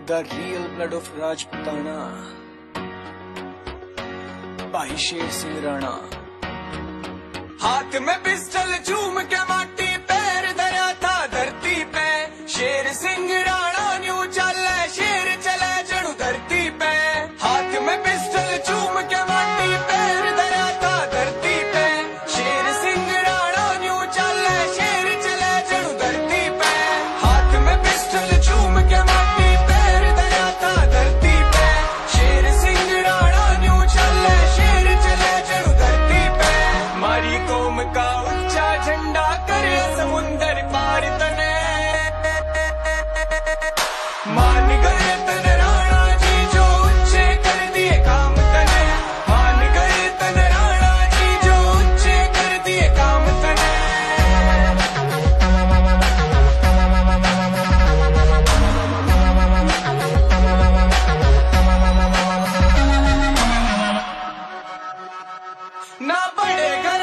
The real blood of Rajputana, भाई शेर सिंह राणा। हाथ में पिस्टल चूम के माटी पैर धरा था धरती पे, शेर सिंह राणा न्यू चले शेर चले जड़ू धरती पे। हाथ में पिस्टल चूम के माटी पैर धरा था धरती पे, शेर सिंह राणा न्यू चले शेर चले जड़ू धरती पे। हाथ में पिस्टल चूम के माटी पैर धरा था धरती पे, शेर सिंह राणा न्यू चले शेर चले जड़ू धरती पे। मारी कौम का ऊंचा झंडा करे समुंदर पार तने, मान गए तन राणा जी जो ऊंचे कर दिए काम तने। मान गए तन राणा जी जो ऊंचे कर दिए काम तने। ना पड़ेगा